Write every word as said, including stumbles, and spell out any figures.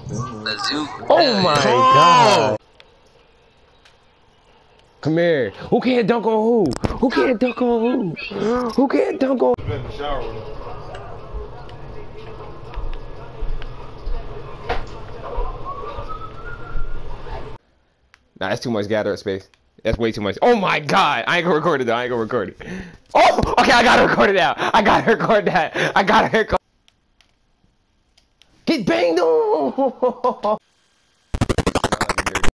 Bazooka. Oh my god. Come here. Who can't dunk on who? Who can't dunk on who? Who can't dunk on? In the shower. Nah, that's too much gather space. That's way too much. Oh my god! I ain't gonna record it though. I ain't gonna record it. Oh! Okay, I gotta record it now. I gotta record that. I gotta record. Get banged on!